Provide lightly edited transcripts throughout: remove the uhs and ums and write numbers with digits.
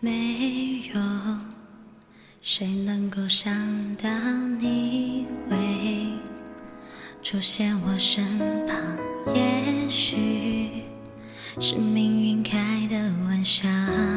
没有谁能够想到你会出现我身旁，也许是命运开的玩笑。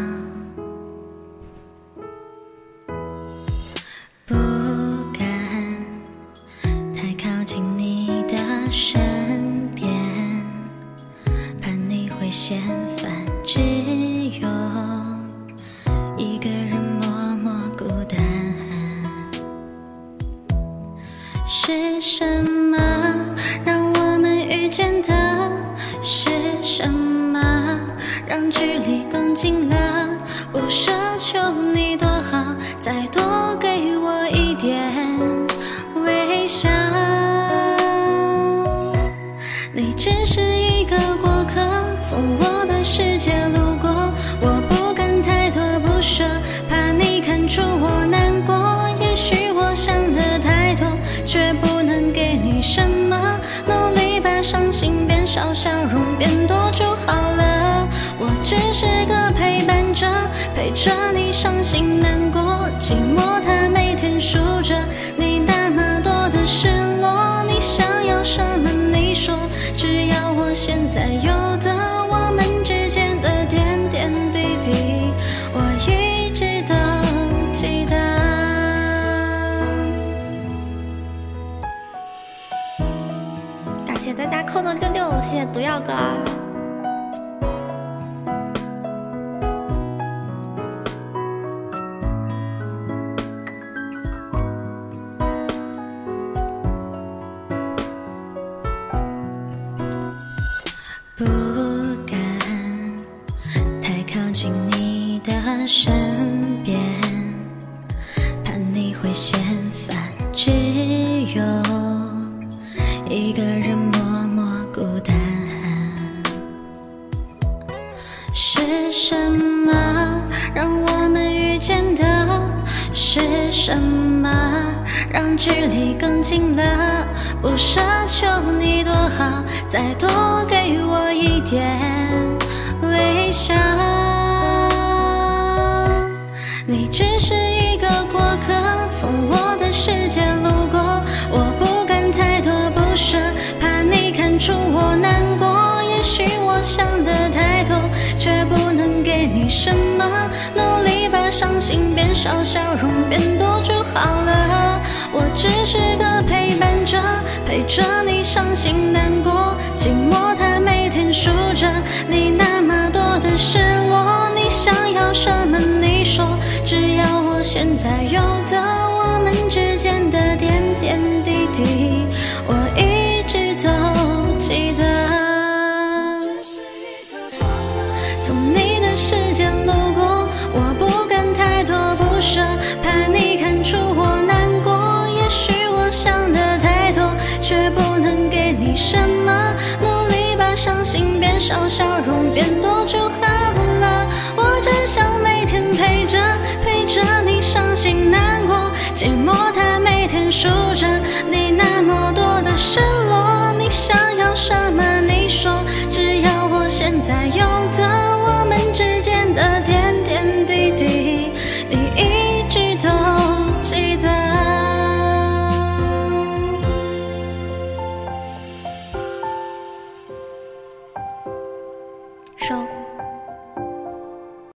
不敢太靠近你的身边，怕你会嫌烦，只有一个人默默孤单。是什么让我们遇见的？是什么让距离更近了？不奢求你多好，再多给我一点微笑。你只是一个过客，从我的世界路过，我不敢太多不舍，怕你看出我难过。也许我想的太多，却不能给你什么，努力把伤心变少，笑容变多就好了。我只是个陪伴者，陪着你伤心难过，寂寞它每天数着你那么多的失落。你想要什么你说，只要我现在有的，我们之间的点点滴滴，我一直都记得。 感谢大家扣的66，谢谢毒药哥。 不敢太靠近你的身边，怕你会嫌烦，只有一个人默默孤单。是什么让我们遇见的？是什么让距离更近了？不奢求你多好，再多给我一点微笑。你只是一个过客，从我的世界路过，我不敢太多不舍，怕你看出我难过。也许我想的太多，却不能给你什么，努力把伤心变少，笑容变多就好了。我只是个陪伴者，陪着你伤心难过，寂寞它每天数着你那么多的失落。你想要什么你说，只要我现在有的，我们之间的点点滴滴，我一直都记得。从你的世界路过，我不敢太多不舍，怕你看出我难过。也许我想的太多，却不能给你什么，努力把伤心变少，笑容变多就好了。我只想每天陪着你伤心难过，寂寞它每天数着你那么多的失落。你想要什么你说，只要我现在有的，我们之间的点点滴滴，你一直都记得。 收。